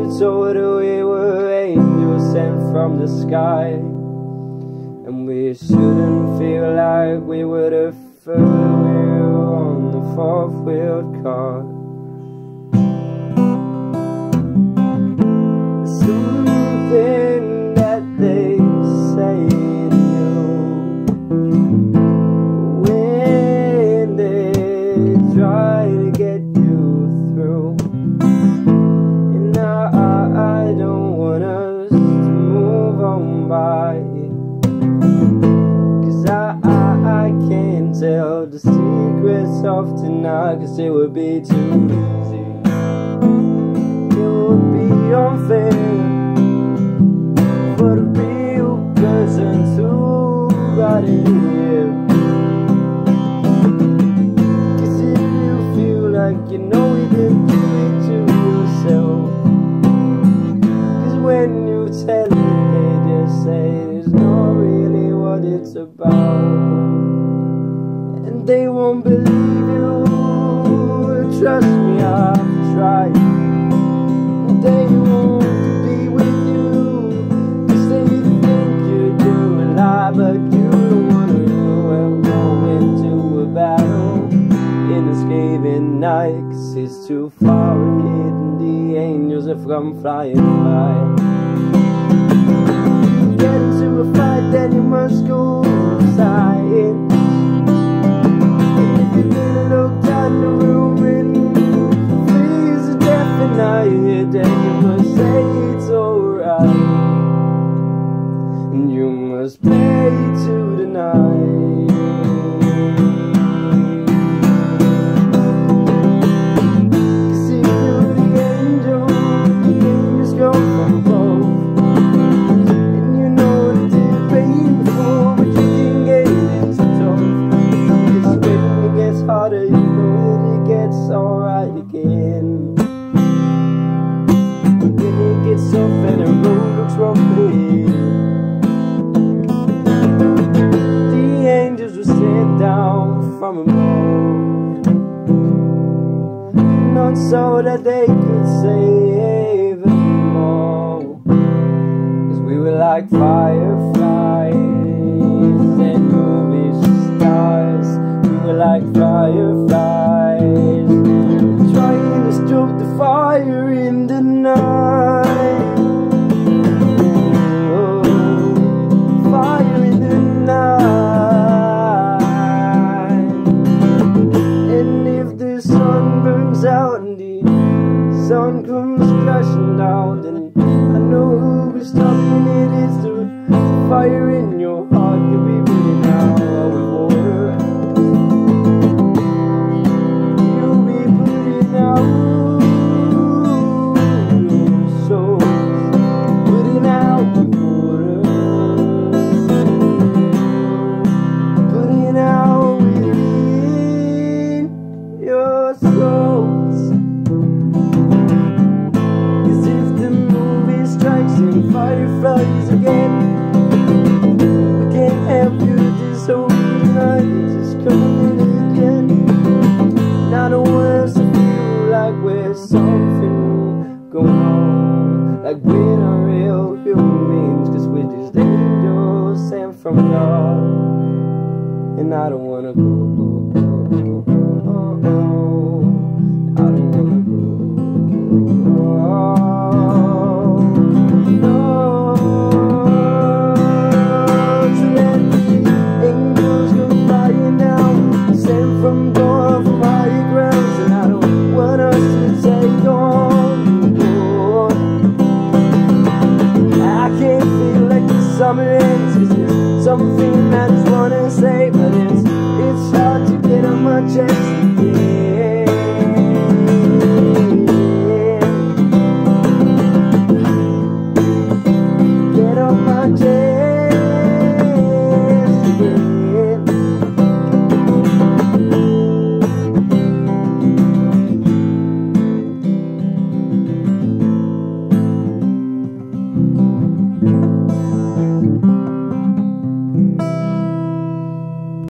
been told that we were angels sent from the sky, and we shouldn't feel like we were the third wheel on the fourth-wheeled car. Something that they say to you when they try to get you through, and I don't want us to move on by, 'cause I can't tell the secrets of tonight, 'cause it would be too easy. It would be unfair for the real person to ride in here. 'Cause if you feel like you know you didn't do it to yourself, 'cause when you tell it they just say it's not really what it's about, and they won't believe you. Trust me, I've tried. They want to be with you, 'cause they think you're doing life, but you don't wanna go into a battle in a scathing night, 'cause it's too far ahead and the angels are from flying by. You get into a fight, then you must go silent. If you didn't look down the room and freeze to death and night, then you must say it's alright, and you must pray to the night. See, you're the angel, the angels go from both, and you know that they're painful, but you can get it too tough. 'Cause when it gets harder, you know that it gets alright again. It's tough and the road looks roughy. The angels were sent down from above, not so that they could save us all, 'cause we were like fireflies and movie stars. We were like fireflies trying to stoke the fire in the night. Out and the sun comes crashing down, then I know who's stopping it. It's the fire in your heart. You'll be burning out with water. You'll be putting out your soul, putting out with water, putting out within your soul. Fireflies again, we can't help you this whole night. It's just coming again, and I don't want us to feel like we're something going on, like we're not real human beings, 'cause we're just angels sent from God, and I don't wanna go.